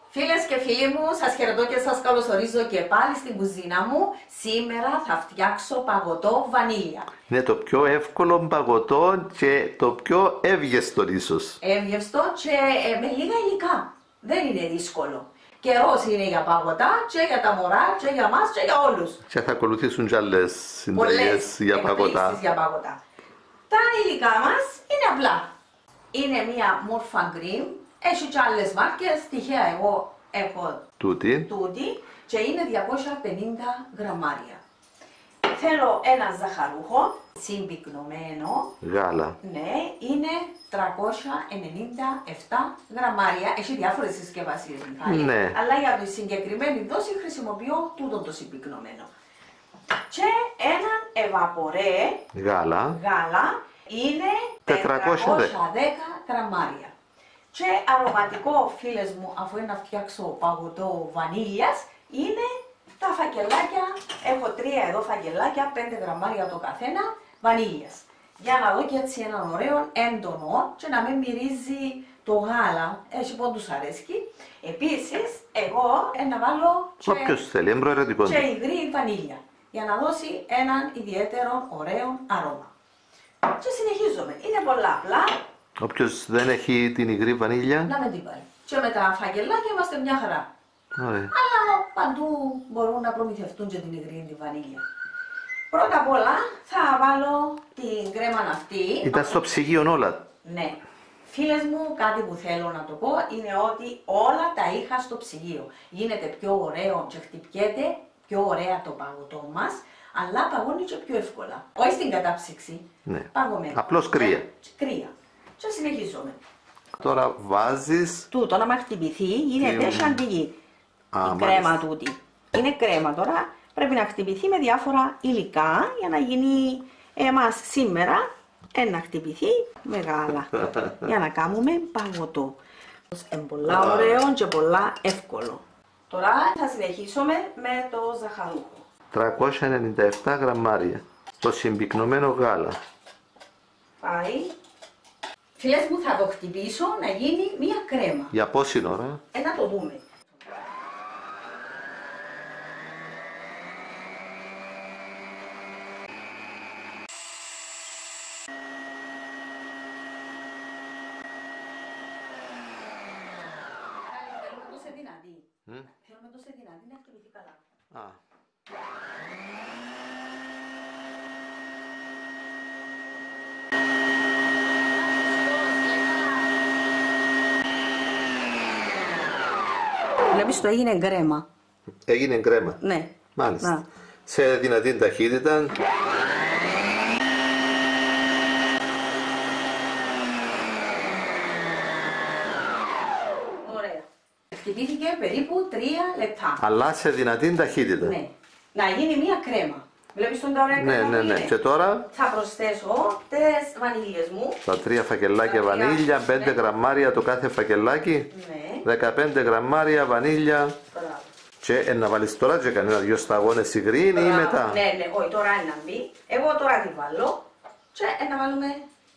Φίλες και φίλοι μου, σας χαιρετώ και σας καλωσορίζω και πάλι στην κουζίνα μου. Σήμερα θα φτιάξω παγωτό βανίλια. Είναι το πιο εύκολο παγωτό και το πιο εύγευστο ίσως. Εύγευστο και με λίγα υλικά. Δεν είναι δύσκολο. Καιρός είναι για παγωτά και για τα μωρά και για μας και για όλους. Και θα ακολουθήσουν και άλλες συνταγές για παγωτά. Για παγωτά. Τα υλικά μας είναι απλά. Είναι μια μόρφα γκριμ. Έχει και άλλες μάρκες, τυχαία εγώ έχω τούτη και είναι 250 γραμμάρια. Θέλω ένα ζαχαρούχο, συμπυκνωμένο. Γάλα. Ναι, είναι 397 γραμμάρια. Έχει διάφορες συσκευασίες, Μιχάλη. Ναι. Αλλά για τη συγκεκριμένη δόση χρησιμοποιώ τούτο το συμπυκνωμένο. Και έναν ευαπορέ γάλα είναι 410 γραμμάρια. Και αρωματικό, φίλες μου, αφού είναι να φτιάξω παγωτό βανίλιας, είναι τα φακελάκια. Έχω 3 εδώ φακελάκια, 5 γραμμάρια το καθένα, βανίλιας. Για να δω και έτσι έναν ωραίο έντονο και να μην μυρίζει το γάλα, έτσι πόντους αρέσκει. Επίσης, εγώ να βάλω και υγρή βανίλια, για να δώσει έναν ιδιαίτερο ωραίο αρώμα. Και συνεχίζουμε. Είναι πολλά απλά. Όποιος δεν έχει την υγρή βανίλια, να μην την πάρει. Και με τα φακελάκια είμαστε μια χαρά. Ωραία. Αλλά παντού μπορούν να προμηθευτούν και την υγρή τη βανίλια. Πρώτα απ' όλα θα βάλω την κρέμα αυτή. Ήταν στο ψυγείο όλα. Ναι. Φίλες μου, κάτι που θέλω να το πω είναι ότι όλα τα είχα στο ψυγείο. Γίνεται πιο ωραίο και χτυπιέται πιο ωραία το παγωτό μας, αλλά παγώνει και πιο εύκολα. Όχι στην κατάψυξη. Ναι. Παγωμένο. Απλώς κρύα. Κρύα. Και συνεχίζουμε. Τώρα βάζεις... Τούτο να μας χτυπηθεί γίνεται σαντιγί. Η κρέμα τούτη. Είναι κρέμα τώρα. Πρέπει να χτυπηθεί με διάφορα υλικά για να γίνει εμάς σήμερα να χτυπηθεί μεγάλα. Για να κάνουμε παγωτό. Είναι πολλά ωραίο και πολλά εύκολο. Τώρα θα συνεχίσουμε με το ζαχαρούχο. 397 γραμμάρια. Το συμπυκνωμένο γάλα. Πάει. Φίλες μου, θα το χτυπήσω να γίνει μία κρέμα. Για πόση ώρα? Να το δούμε. Θέλουμε το σε δυνατή. Θέλουμε το σε δυνατή να χτυπηθεί καλά. Βλέπεις το έγινε γκρέμα. Έγινε γκρέμα. Ναι. Μάλιστα. Να. Σε δυνατή ταχύτητα. Ωραία. Χτυπήθηκε περίπου 3 λεπτά. Αλλά σε δυνατή ταχύτητα. Ναι. Να γίνει μια κρέμα. Βλέπεις τον ωραία κρέμα. Ναι. Και τώρα θα προσθέσω τις βανίλιες μου. τα 3 φακελάκια βανίλια, 5 γραμμάρια το κάθε φακελάκι. Ναι. 15 γραμμάρια βανίλια. Μπράβο. Και να βάλεις τώρα και κανένα 2 σταγόνες υγρήν ή μετά? Ναι, όχι, τώρα είναι να μπει. Εγώ τώρα τη βάλω και να βάλουμε.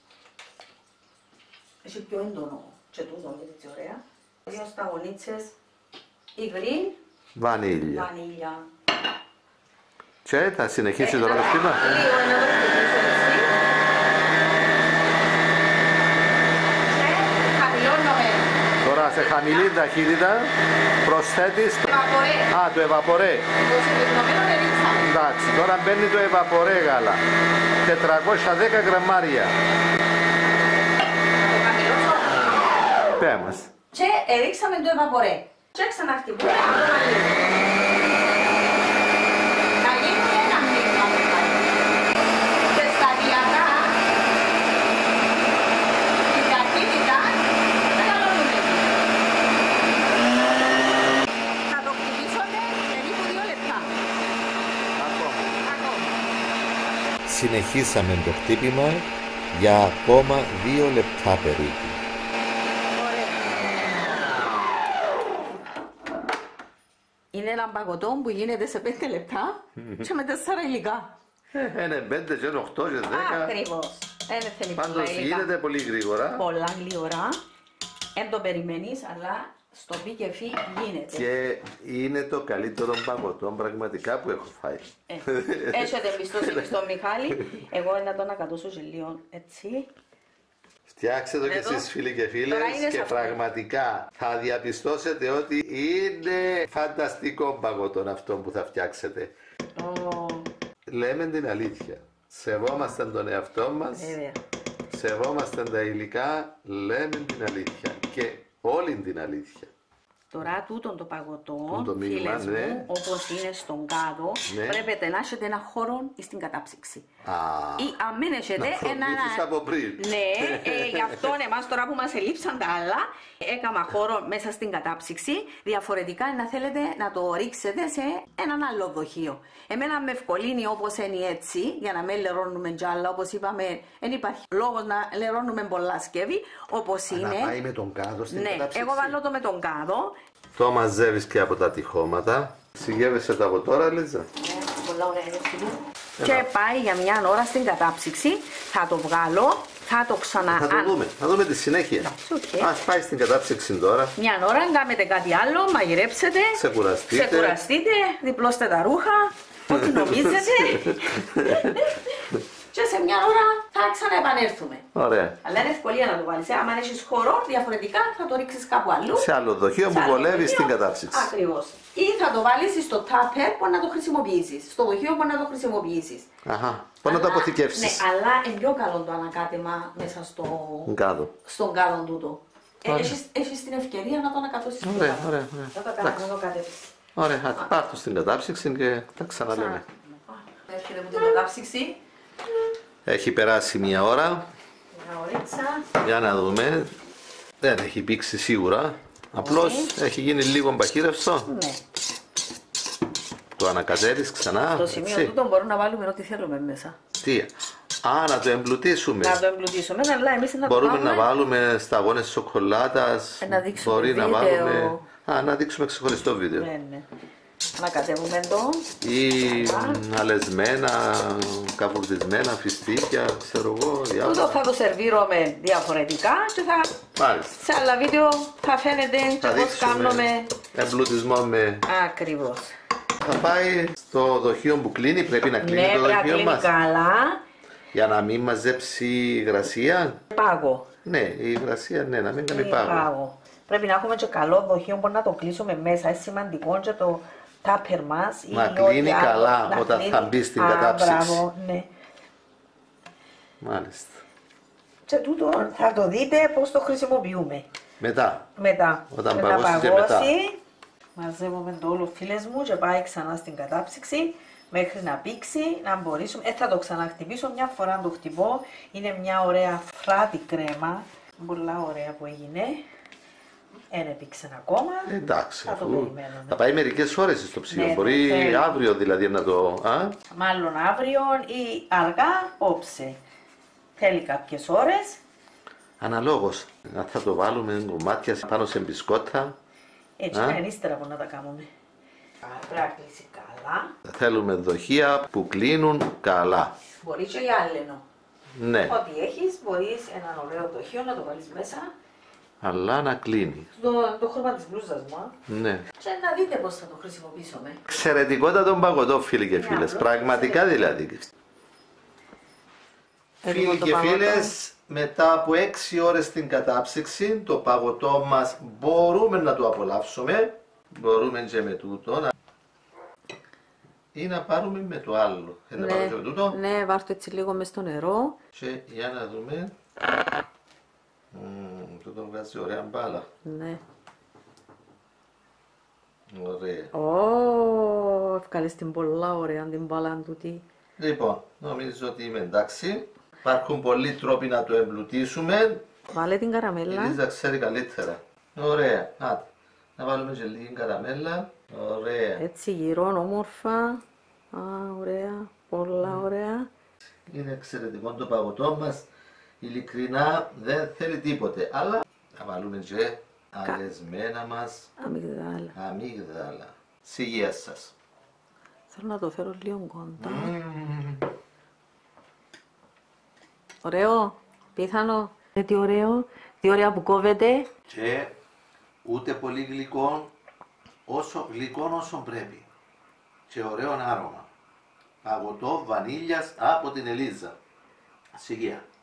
Έχει πιο έντονο και τούτο, έτσι ωραία. 2 σταγονίτσες υγρή βανίλια. βανίλια. Και θα συνεχίσει τώρα το χτύπημα. Λίγο να το χτυπήσω έτσι. Και χαμηλώνουμε. Τώρα σε χαμηλή ταχύτητα προσθέτεις το ευαπορέ. Το συμπυκνωμένο δεν ρίξαμε. Εντάξει, τώρα μπαίνει το ευαπορέ γάλα. 410 γραμμάρια. Να το χαμηλώσω. Πέ μας. Και ρίξαμε το ευαπορέ. Και ξαναχτυπούμε το μαλλί. Να γίνει ένα μείγμα. Και σταδιακά την ταχύτητα μεγαλώνουμε. Θα το χτυπήσουμε περίπου 2 λεπτά. Ακόμα. Συνεχίσαμε το χτύπημα για ακόμα 2 λεπτά περίπου. Είναι ένα παγωτό που γίνεται σε 5 λεπτά και με 4 υλικά. Είναι 5 και 8 και 10. Ακριβώς. Δεν θέλει πολλά Πάντως υλικά. γίνεται πολύ γρήγορα. Πολλά γλυόρα. Δεν το περιμένεις, αλλά στο πι και φι γίνεται. Και είναι το καλύτερο παγωτό πραγματικά που έχω φάει. Έχετε εμπιστοσύνη στον Μιχάλη. Εγώ να τον ακατώσω σε λίγο έτσι. Φτιάξτε το και εσείς φίλοι και φίλες και πραγματικά θα διαπιστώσετε ότι είναι φανταστικό παγωτό αυτό που θα φτιάξετε. Λέμε την αλήθεια. Σεβόμαστε τον εαυτό μας, σεβόμαστε τα υλικά, λέμε την αλήθεια και όλη την αλήθεια. Τώρα τούτον το παγωτό, φίλες μου, όπως είναι στον κάδο, πρέπει να έχετε ένα χώρο στην κατάψυξη. Ή αν μην έχετε ένα... από πριν. Ναι, γι' αυτό εμάς τώρα που μας ελείψαν τα άλλα, έκανα χώρο μέσα στην κατάψυξη, διαφορετικά να θέλετε να το ρίξετε σε έναν άλλο δοχείο. Εμένα με ευκολύνει όπως είναι έτσι, για να μην λερώνουμε κι άλλα, όπως είπαμε, δεν υπάρχει λόγος να λερώνουμε πολλά σκεύη, όπως είναι. Να πάει με τον κάδο στην κατάψυξη. Εγώ βάλω το με τον κάδο. Το μαζεύεις και από τα τυχώματα. Συγγεύεσαι το από τώρα, Λίζα. Πολλά ωραία είναι. Και πάει για μια ώρα στην κατάψυξη. Θα το βγάλω, θα το ξανά... Θα δούμε τη συνέχεια. Ας πάει στην κατάψυξη τώρα. Μια ώρα, κάνετε κάτι άλλο, μαγειρέψετε. Ξεκουραστείτε, διπλώστε τα ρούχα, ό,τι νομίζετε. Και σε μια ώρα θα ξαναεπανέλθουμε. Ωραία. Αλλά είναι ευκολία να το βάλεις. Αν έχεις χώρο, διαφορετικά θα το ρίξεις κάπου αλλού. Σε άλλο δοχείο που βολεύει στην κατάψυξη. Ακριβώς. Ή θα το βάλεις στο τάπερ που να το χρησιμοποιήσεις. Στο δοχείο που να το χρησιμοποιήσεις. Αχα. Που να το αποθηκεύσεις. Ναι, αλλά είναι πιο καλό το ανακάτεμα μέσα στον κάδο τούτο. Έχεις την ευκαιρία να το ανακατώσεις. Ωραία. Να το κατέβεις. Ωραία, πάρ' το στην κατάψυξη και τα ξαναλέμε. Έρχεται από την κατάψυξη. Έχει περάσει μια ώρα. Μια ωρίτσα. Για να δούμε. Δεν έχει πήξει σίγουρα. Απλώς έχει γίνει λίγο μπαχύρευστο. Ναι. Το ανακατέρεις ξανά. Στο σημείο τούτο μπορούμε να βάλουμε ό,τι θέλουμε μέσα. Τι. Να το εμπλουτίσουμε. Να το εμπλουτίσουμε, αλλά εμείς να μπορούμε να βάλουμε σταγόνες σοκολάτας. Να δείξουμε μπορεί βίντεο. Να βάλουμε. Να δείξουμε ξεχωριστό βίντεο. Ναι. Ανακατεύουμε το. Ή αλεσμένα, καβουρδισμένα, φιστίκια, ξέρω εγώ, διάφορα. Τούτο θα το σερβίρουμε διαφορετικά και σε άλλα βίντεο θα φαίνεται και πώς κάνουμε εμπλουτισμό με... Ακριβώς. Θα πάει στο δοχείο που κλείνει, πρέπει να κλείνει το δοχείο μας. Καλά. Για να μην μαζέψει υγρασία. Πάγο. Ναι, η υγρασία ναι, να μην κάνει πάγο. Πρέπει να έχουμε και καλό δοχείο που να το κλείσουμε μέσα. Είναι σημαντικό και το τάπερ μας. Να κλείνει καλά όταν θα μπει στην κατάψυξη. Μπράβο, ναι. Μάλιστα. Και τούτο θα το δείτε πώς το χρησιμοποιούμε. Μετά. Όταν παγώσει και μετά. Μαζεύουμε το όλο, φίλες μου, και πάει ξανά στην κατάψυξη μέχρι να πήξει, να μπορέσουμε. Θα το ξαναχτυπήσω μια φορά, να το χτυπώ. Είναι μια ωραία φράτη κρέμα. Πολλά ωραία που έγινε. Δεν έπηξε ακόμα. Εντάξει, θα το περιμένουμε. Θα πάει μερικές ώρες στο ψυγείο. Ναι, μπορεί αύριο δηλαδή να το. Μάλλον αύριο ή αργά όψε. Θέλει κάποιες ώρες. Αναλόγως. Θα το βάλουμε κομμάτια πάνω σε μπισκότα. Έτσι είναι ύστερα που να τα κάνουμε. Πρέπει να κλείσει καλά. Θέλουμε δοχεία που κλείνουν καλά. Μπορεί και γυάλινο. Ναι. Ό,τι έχεις, μπορείς έναν ωραίο δοχείο να το βάλεις μέσα. Αλλά να κλείνει. Το χρώμα της μπλούζας μου. Ναι. Και να δείτε πώς θα το χρησιμοποιήσουμε. Εξαιρετικότατο παγωτό, φίλοι και φίλες. Πραγματικά δηλαδή. Φίλοι και φίλες, μετά από 6 ώρες στην κατάψυξη, το παγωτό μας μπορούμε να το απολαύσουμε. Μπορούμε και με τούτο. Ή να πάρουμε με το άλλο. Ναι, να με τούτο. Ναι, βάρτε έτσι λίγο μες στο νερό. Και για να δούμε. Τούτο βγάζει ωραία μπάλα. Ναι. Ωραία. Ευκάλες την πολλά ωραία την μπάλα τούτη. Λοιπόν, νομίζω ότι είμαι εντάξει. Υπάρχουν πολλοί τρόποι να το εμπλουτίσουμε. Βάλε την καραμέλα. Η Λίζα ξέρει καλύτερα. Ωραία. Να βάλουμε και λίγη καραμέλα. Ωραία. Έτσι γύρω όμορφα. Ωραία. Πολλά ωραία. Είναι εξαιρετικό το παγωτό μας. Ειλικρινά δεν θέλει τίποτε. Αλλά θα βάλουμε και αλεσμένα μας αμύγδαλα. Στη υγεία σας. Θέλω να το φέρω λίγο κοντά. Ωραίο, πιθανό. Τι ωραίο, τι ωραία που κόβεται. Και ούτε πολύ γλυκό, γλυκό όσο πρέπει. Και ωραίο άρωμα. Παγωτό βανίλιας από την Ελίζα. Σιγεία.